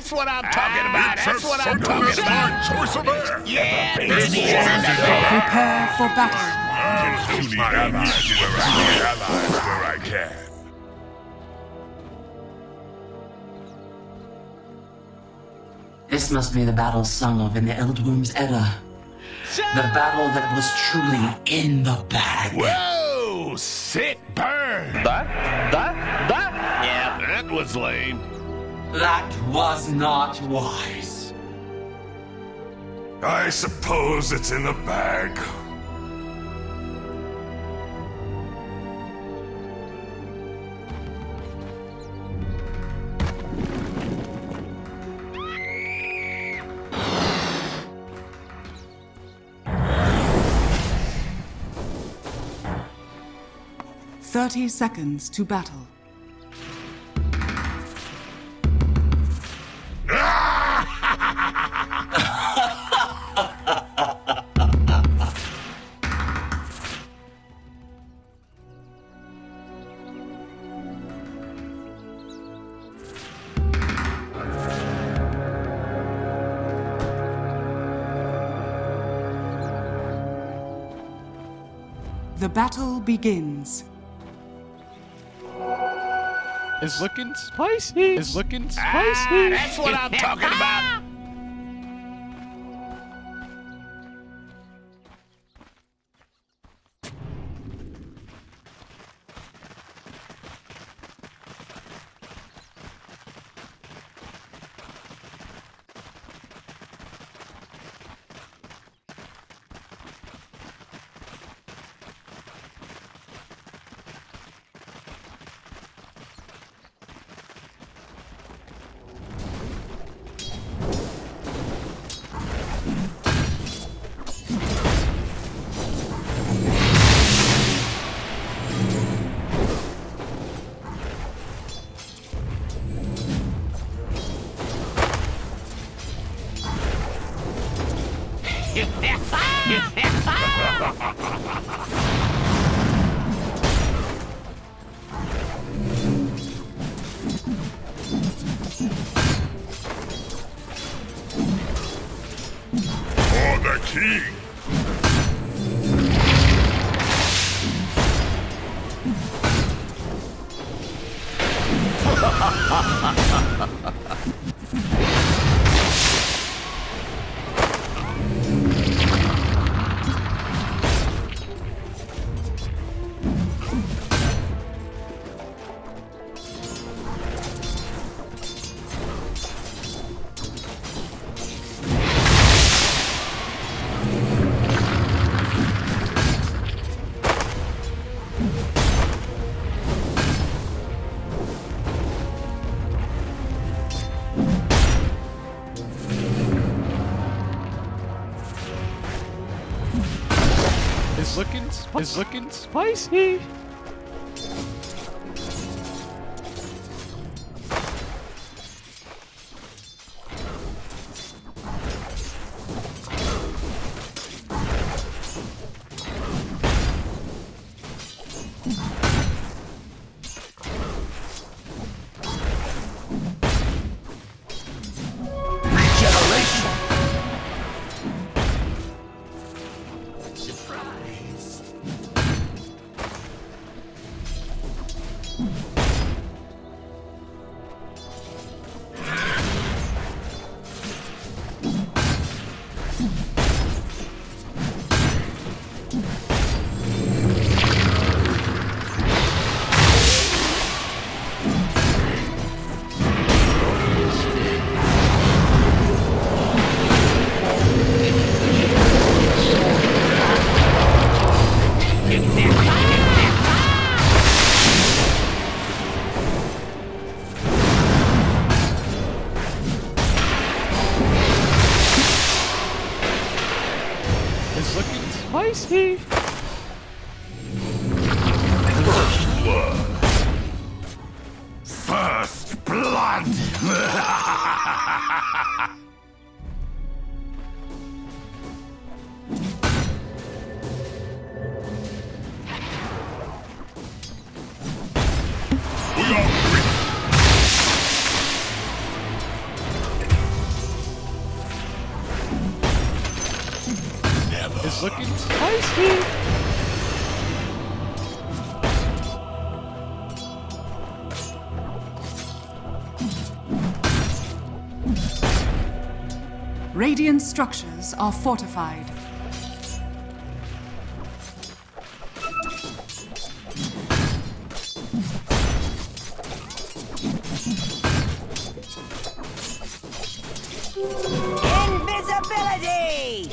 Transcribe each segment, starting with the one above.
That's what I'm talking about. That's what I'm talking about. Choice of air. Yeah, Prepare for battle. Use my allies where I can. This must be the battle sung of in the Eldworm's Edda. The battle that was truly in the bag. Whoa! Sick burn! That? Yeah, that was lame. That was not wise. I suppose it's in the bag. Thirty seconds to battle. The battle begins. It's looking spicy. It's looking spicy. That's what I'm talking about. For the king. It's looking spicy. It's looking spicy. First blood. We are ready. Radiant structures are fortified. Invisibility!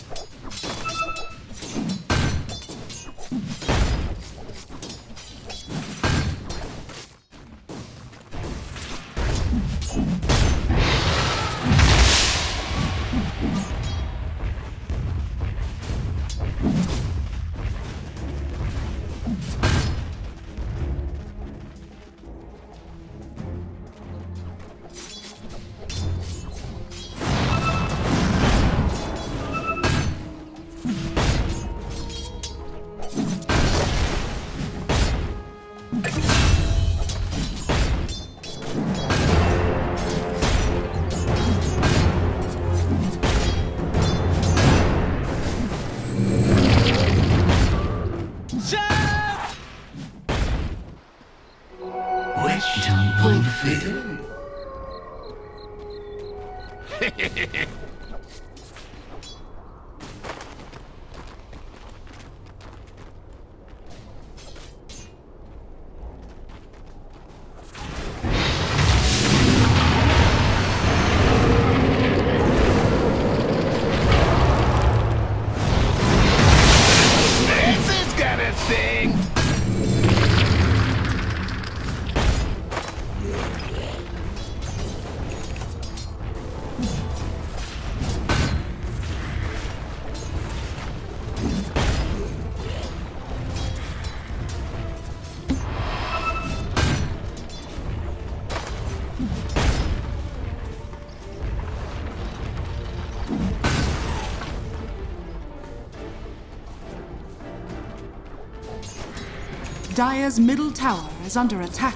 Dire's middle tower is under attack.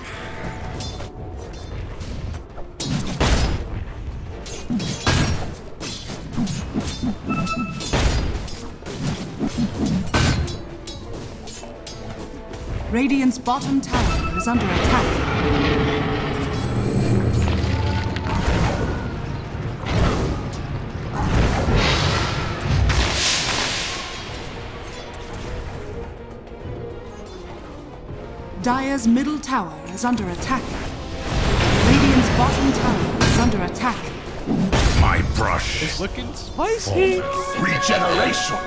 Radiant's bottom tower is under attack. Dire's middle tower is under attack. Radiant's bottom tower is under attack. My brush. It's looking spicy. Regeneration.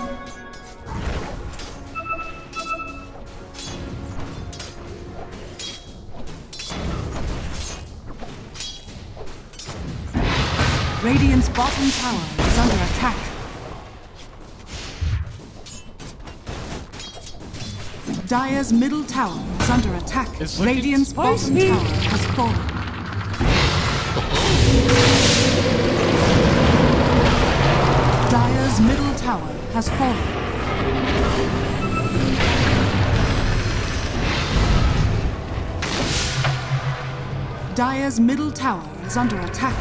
Radiant's bottom tower is under attack. Dire's middle tower is under attack. Radiant's bottom tower has fallen. Dire's middle tower has fallen. Dire's middle tower is under attack.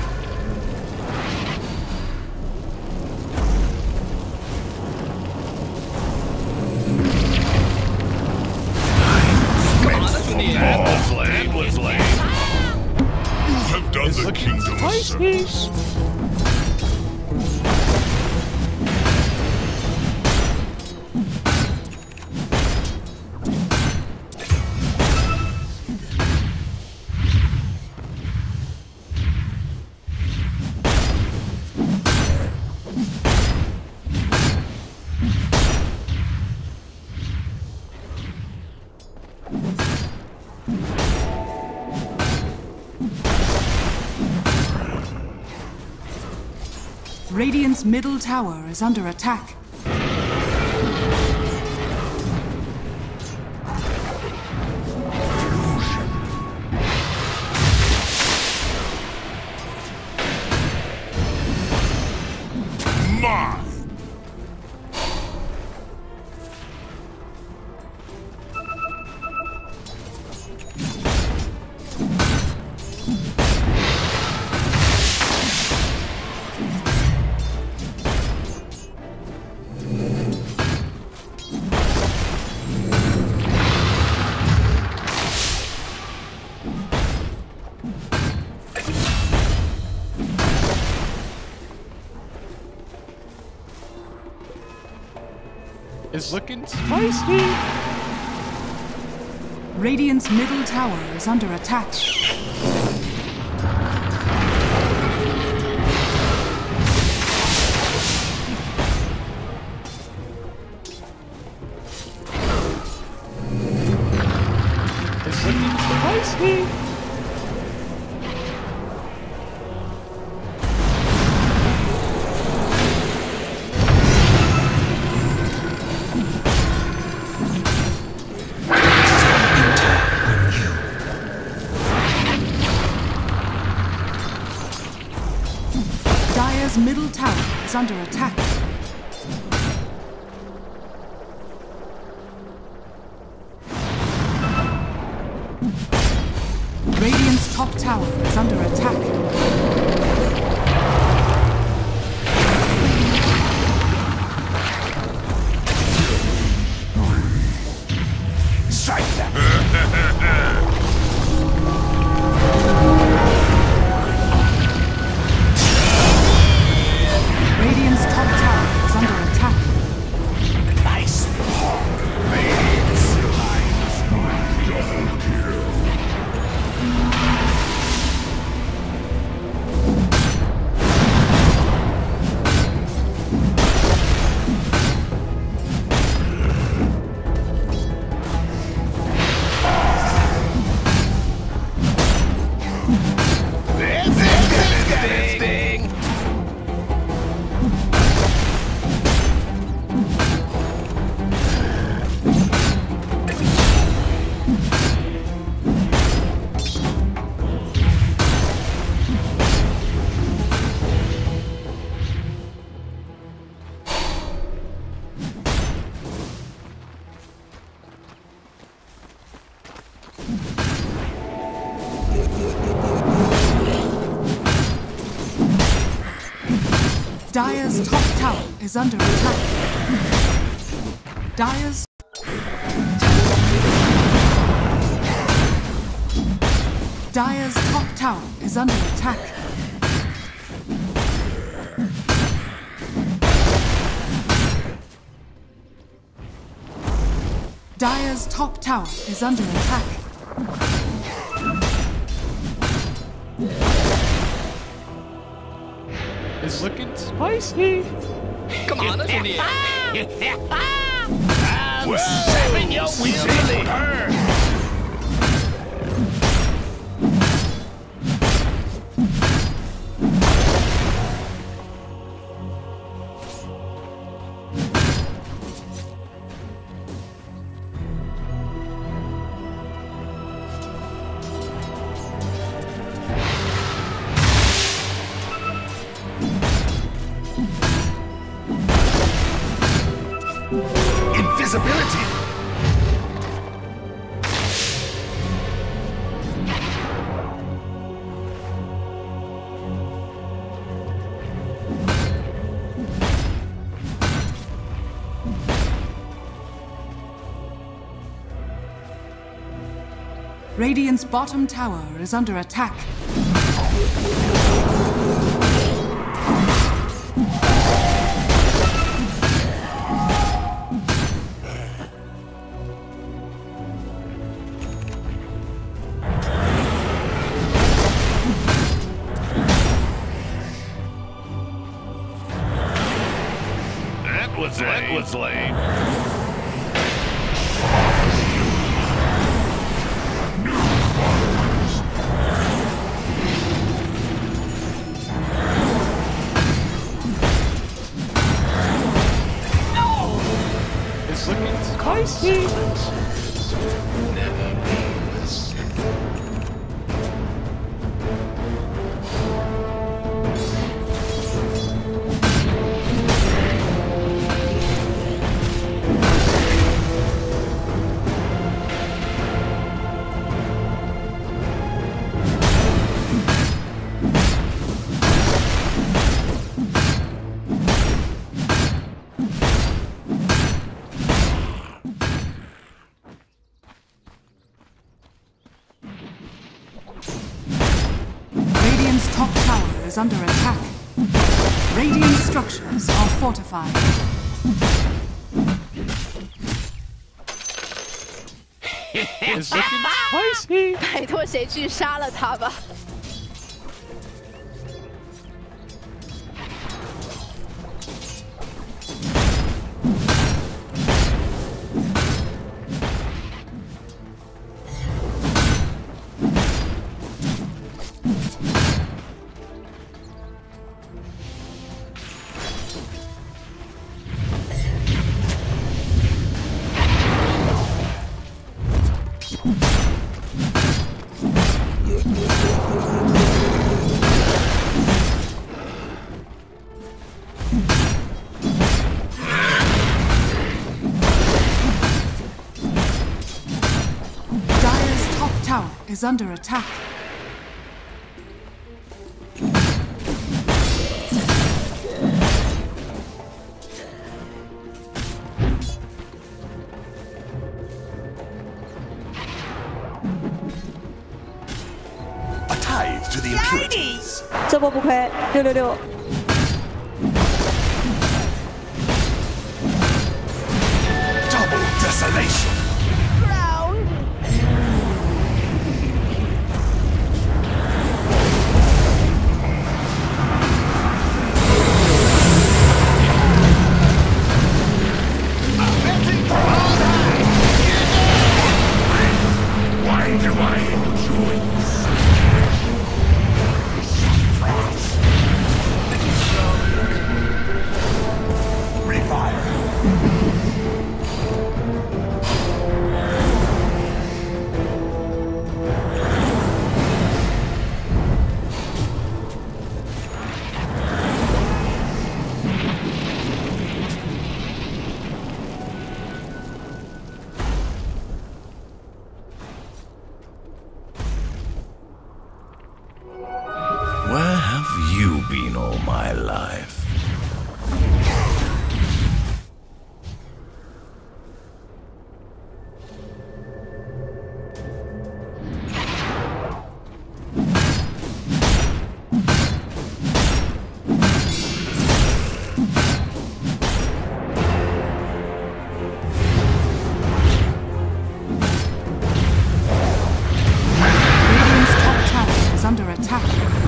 That was lame. You have done the kingdom a service. Radiant's middle tower is under attack. Mine. is looking spicy. Radiant's middle tower is under attack. It's looking spicy. Dire's middle tower is under attack. Radiant's top tower is under attack. Strike them! Radiant's top tower is under attack. Nice pork! Radiant's double kill. Dire's top tower is under attack. Dire's top tower is under attack. Dire's top tower is under attack. It's looking spicy. Come on, let's in I'm saving your wheel to the earth. Invisibility! Radiant's bottom tower is under attack. That was lame. It's looking spicy. Radiant's top tower is under attack. Radiant structures are fortified. is looking spicy. 拜托谁去杀了他吧。 Is under attack. A tithe to the impurities. 这波不亏，666。 Double desolation. Where have you been all my life? Radiant's top tower is under attack.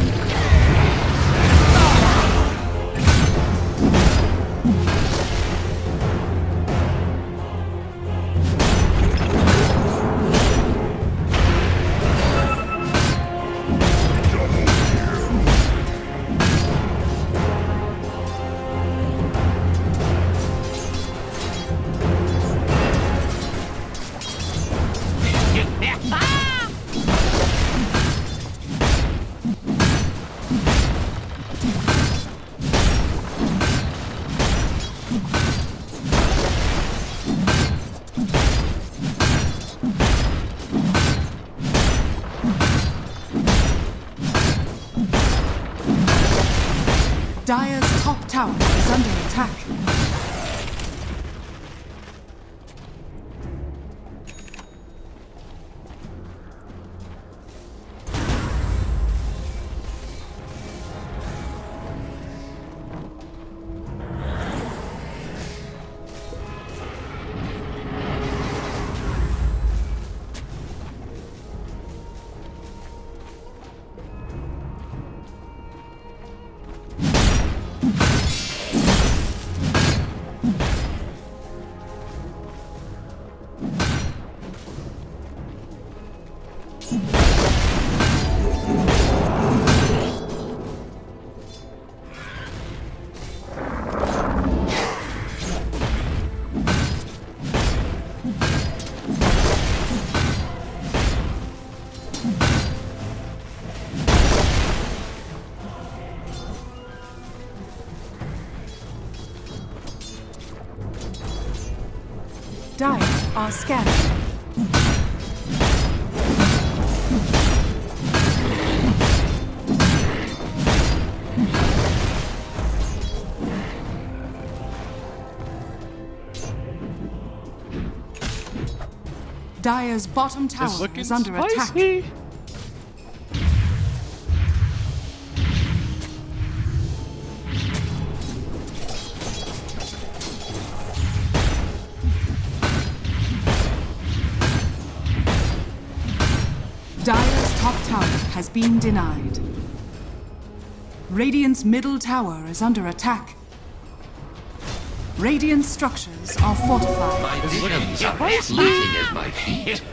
Dire's top tower is under attack. Dire are scanning. Dire's bottom tower is under attack. has been denied. Radiant's middle tower is under attack. Radiant structures are fortified. My visions are fleeting as my feet.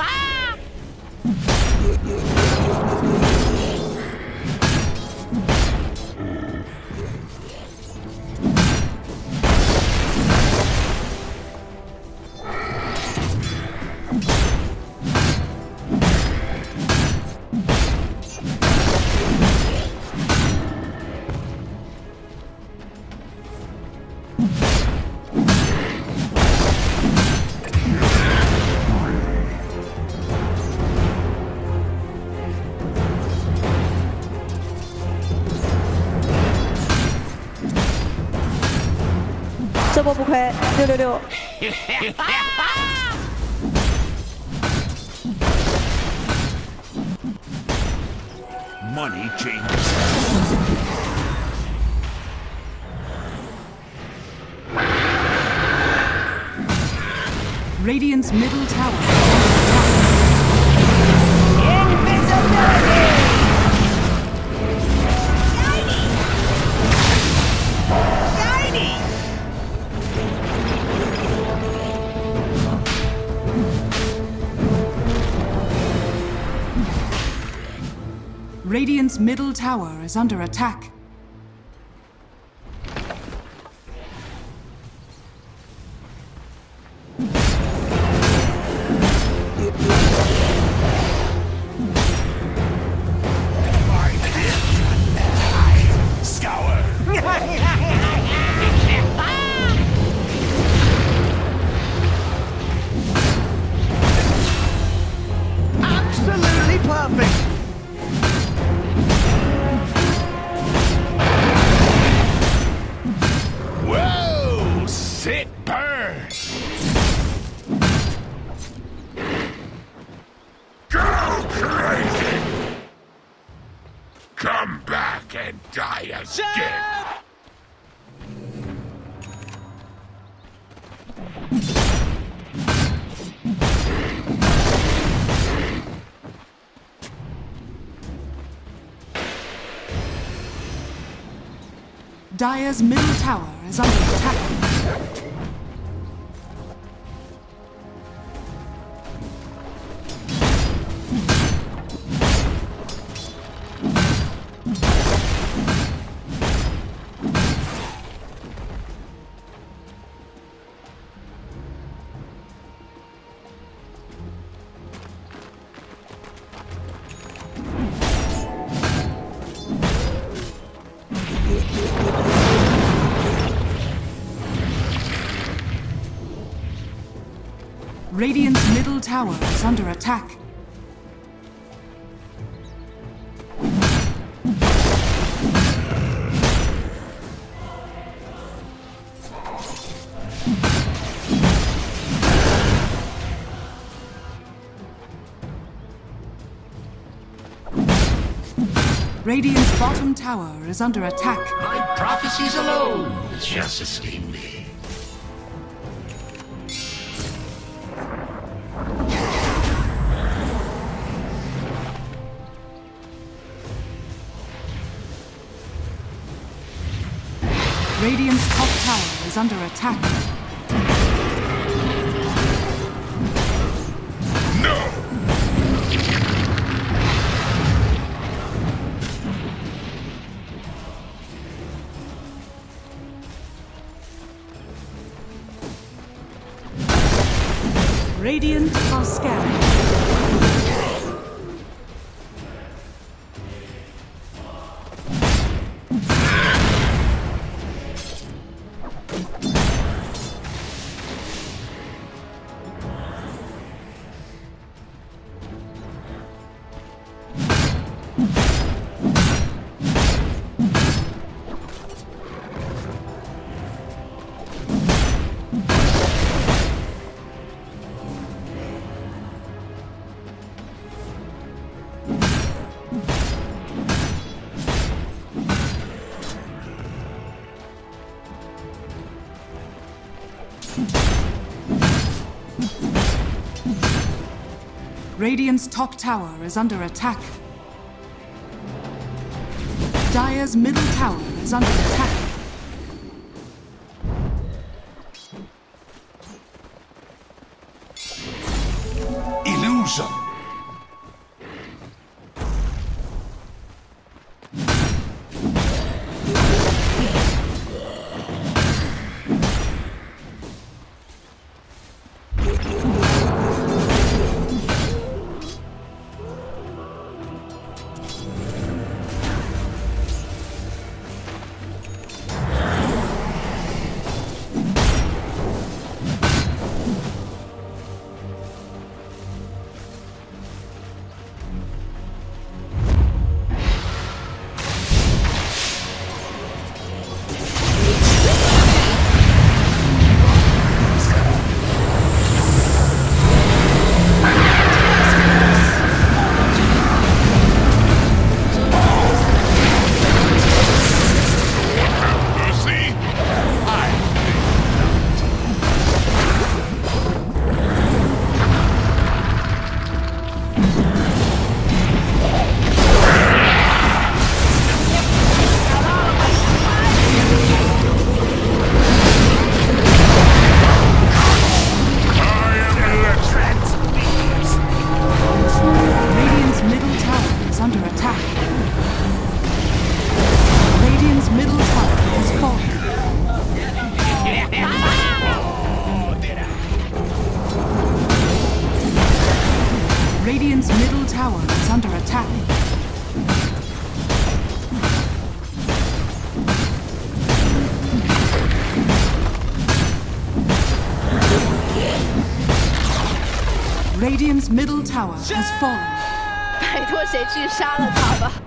这波不亏，666。 Money changes. Radiant's middle tower is under attack. Radiant's middle tower is under attack. Scour. Absolutely perfect. Whoa! Sick burn! Go crazy! Come back and die again! Dire's middle tower is under attack. Radiant's middle tower is under attack. Radiant's bottom tower is under attack. My prophecies alone shall sustain me. Radiant's top tower is under attack. No! Radiant are scattered. Radiant's top tower is under attack. Dire's middle tower is under attack. Illusion. Radiant's middle tower is under attack. Radiant's middle tower has fallen. 拜托谁去杀了他吧。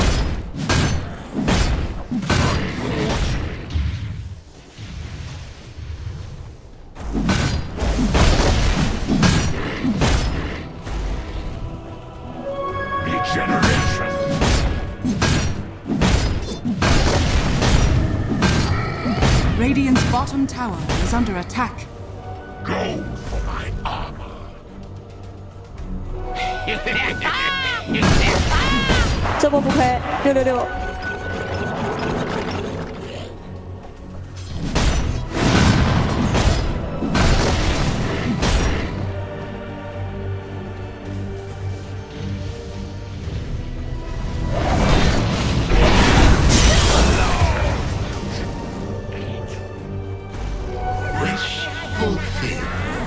Regeneration. Radiant's bottom tower is under attack. Go for my armor. 这波不亏，666。 Wish fulfilled.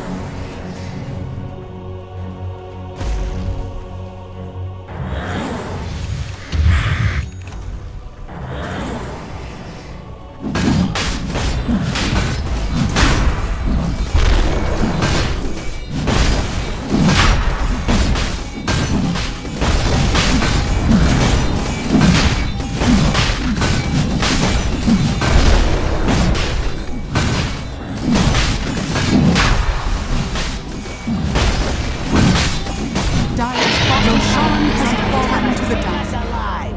Dire's bottom Roshan has fallen to the dark. Alive.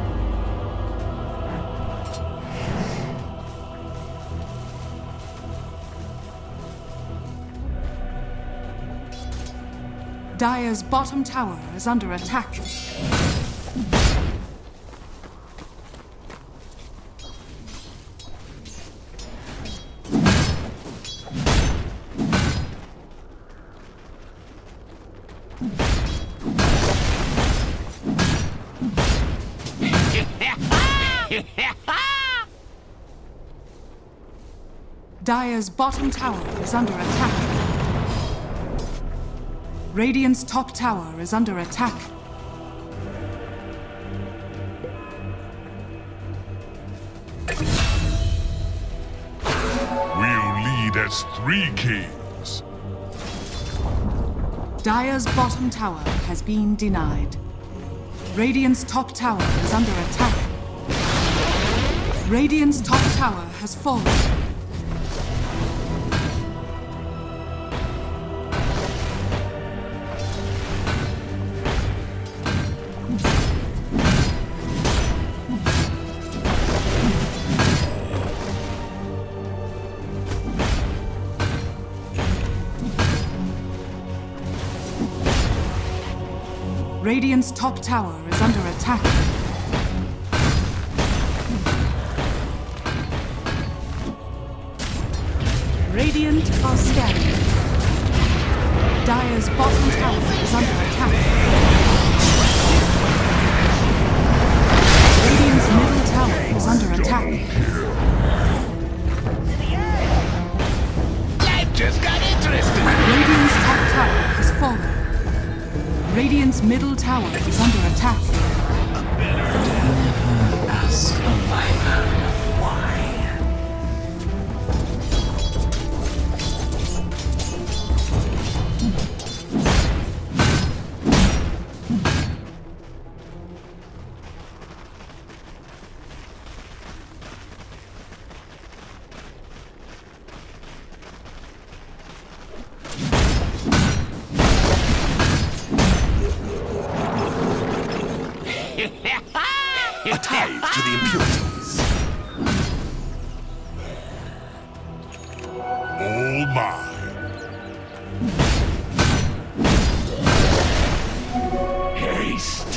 Dire's bottom tower is under attack. Dire's bottom tower is under attack. Radiant's top tower is under attack. We'll lead as 3 kings. Dire's bottom tower has been denied. Radiant's top tower is under attack. Radiant's top tower has fallen. Radiant's top tower is under attack. tithe to the impurities. All mine. Haste.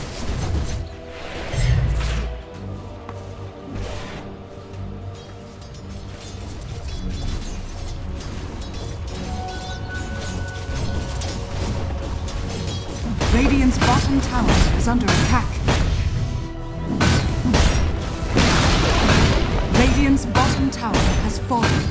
Radiant's bottom tower is under attack. Radiant's bottom tower has fallen.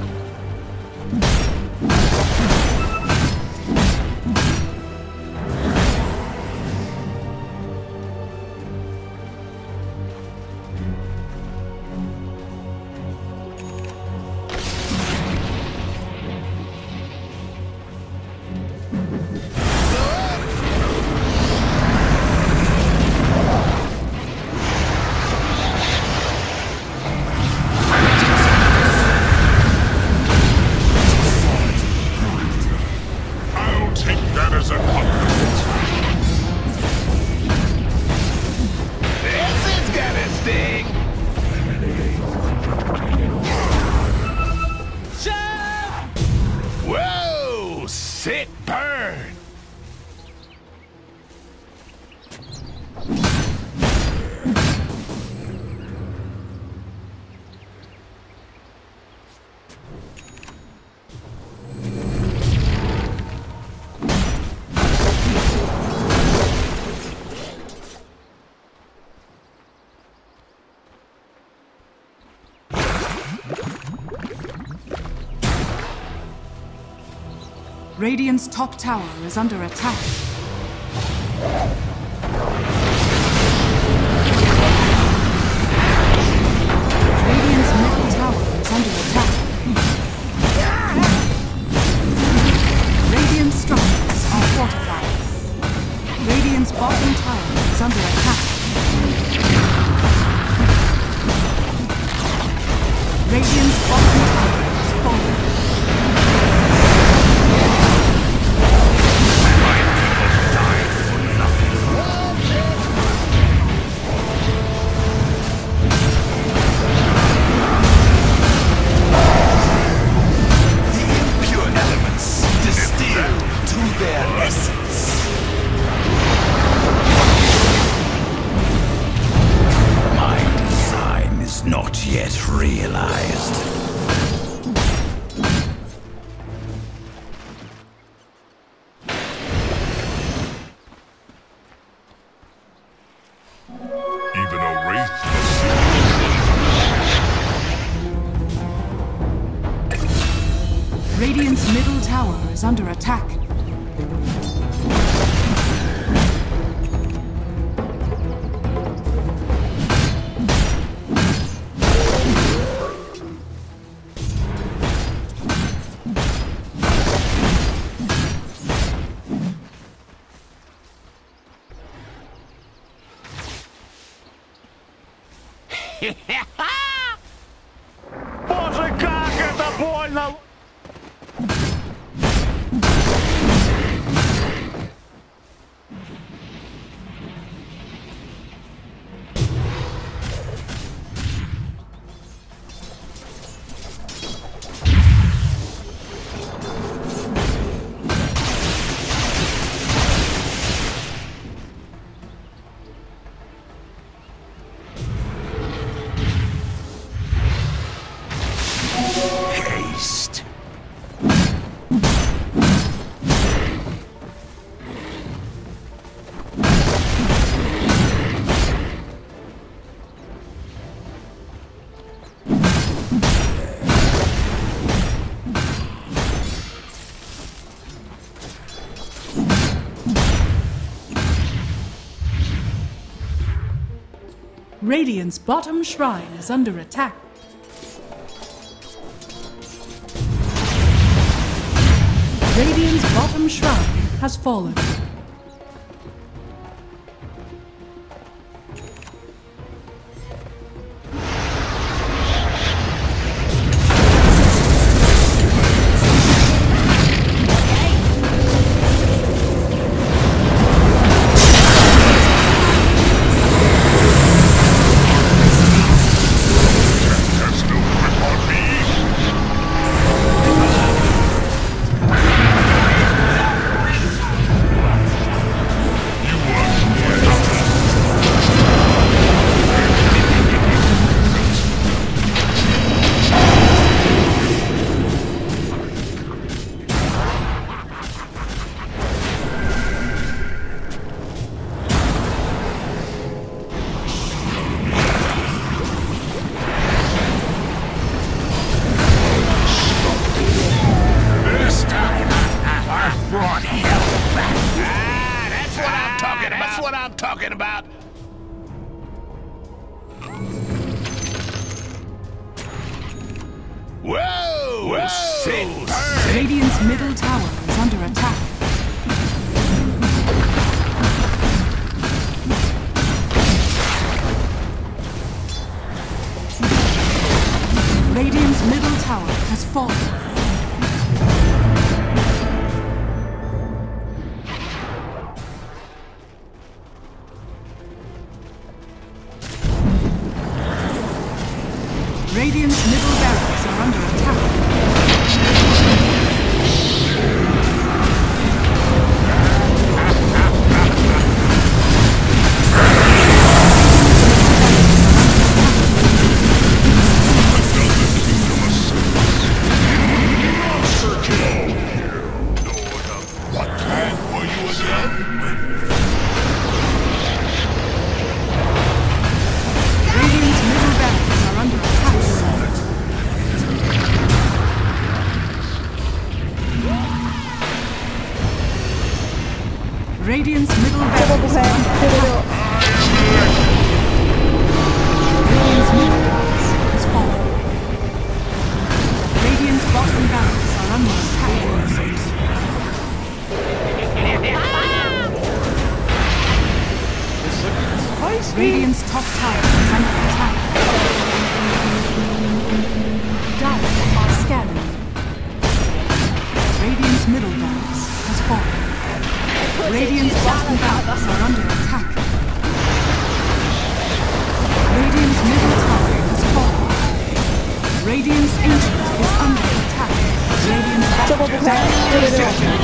Sit burn! Radiant's top tower is under attack. Radiant's middle tower is under attack. Radiant structures are fortified. Radiant's bottom tower is under attack. Radiant's bottom tower is falling. Not yet realized. Even a wraith. Radiant's middle tower is under attack. Боже, как это больно! Haste. Radiant's bottom shrine is under attack. Radiant's bottom shrine has fallen. Radiant's middle tower is under attack. Radiant's middle tower has fallen. Radiant's middle barracks are under attack. What time were you again? Radiant's middle barracks are under attack. Radiant's middle 这波不 barracks 亏 are under ，666。 Radiant's middle barracks has fallen. Radiant's bottom barracks are under attack. Radiant's top tower is under attack. Dire are scanning. Radiant's middle barracks has fallen. Radiant's bottom barracks are under attack. Radiant's middle tower has fallen. Radiant's ancient is under attack. Radiant's 这波不亏，666。